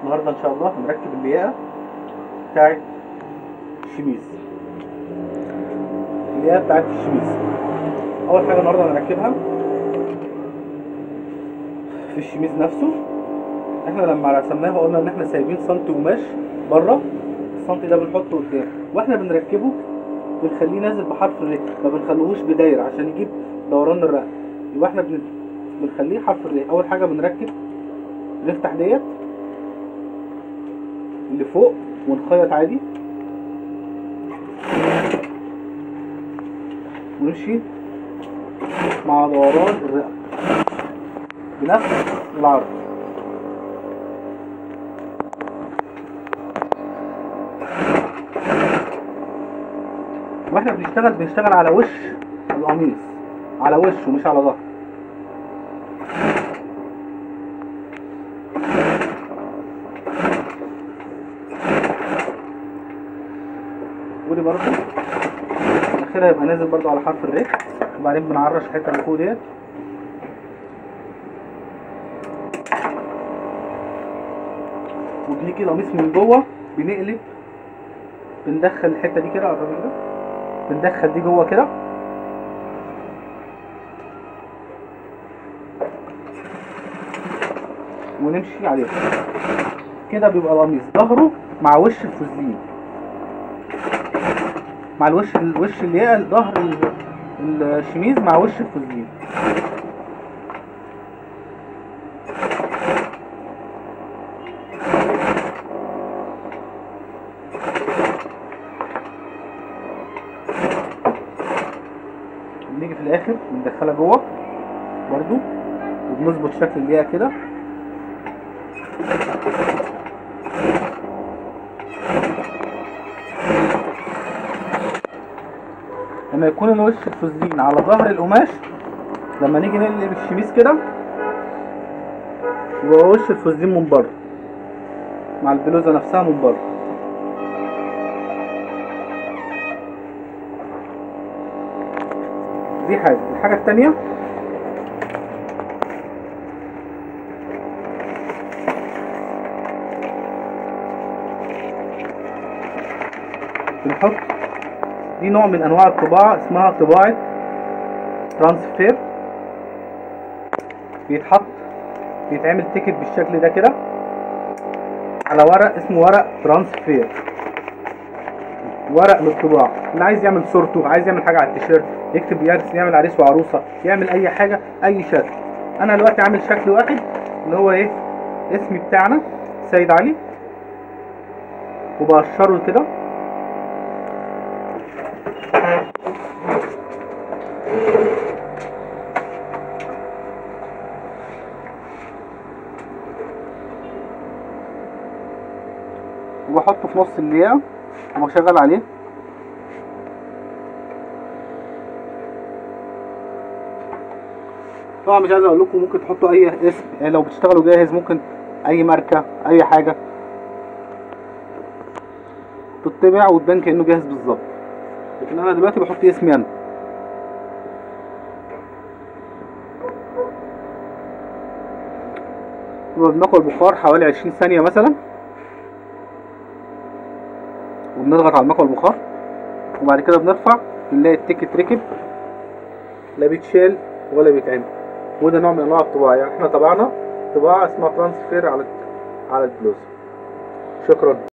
النهارده ان شاء الله هنركب اللياقه بتاعت الشميز. اللياقه بتاعت الشميز اول حاجه النهارده هنركبها في الشميز نفسه. احنا لما رسمناها قلنا ان احنا سايبين سنتي قماش بره، السنتي ده بنحطه قدام واحنا بنركبه بنخليه نازل بحرف الر، ما بنخلوهوش بدايره عشان يجيب دوران الرقبه. يبقى احنا بنخليه حرف الر. اول حاجه بنركب نفتح ديت اللي فوق ونخيط عادي ونمشي مع دوران الرقبه بنفس العرض. واحنا بنشتغل على وش القميص، على وشه مش على ظهره. ودي برضه الاخير هيبقى نازل برضه على حرف الر، وبعدين بنعرش الحته اللي فوق ديت وبنيجي القميص من جوه بنقلب، بندخل الحته دي كده على الراجل ده، بندخل دي جوه كده ونمشي عليه كده. بيبقى القميص ظهره مع وش الفوزلين، مع الوش اللياقه، ظهر الشميز مع وش الفوزلين. بنيجي في الاخر بندخلها جوه برضو وبنظبط شكل اللياقه كده. لما يكون الوش الفوزلين على ظهر القماش، لما نيجي نقلب الشميز كده يبقى وش الفوزلين من بره مع البلوزه نفسها من بره. دي حاجه. الحاجه التانيه بنحط دي نوع من انواع الطباعه اسمها طباعه ترانسفير. بيتعمل تيكت بالشكل ده كده على ورق اسمه ورق ترانسفير، ورق للطباعه. اللي عايز يعمل صورته، عايز يعمل حاجه على التيشيرت، يكتب يعمل عريس وعروسه، يعمل اي حاجه اي شكل. انا دلوقتي عامل شكل واحد اللي هو ايه، اسمي بتاعنا سيد علي، وبقشره كده وبحطه في نص اللياقه وبشغل عليه. طبعا مش عايز اقول لكم ممكن تحطوا اي اسم، يعني لو بتشتغلوا جاهز ممكن اي ماركه اي حاجه تطبع وتبان كانه جاهز بالظبط، لكن انا دلوقتي بحط اسمي انا. بناخد البخار حوالي 20 ثانيه مثلا، وبنضغط على المكوى البخار، وبعد كده بنرفع بنلاقي التيكت ركب، لا بيتشال ولا بيتعمل. وده نوع من انواع الطباعه. يعني احنا طبعنا طباعه اسمها ترانسفير على البلوزه. شكرا.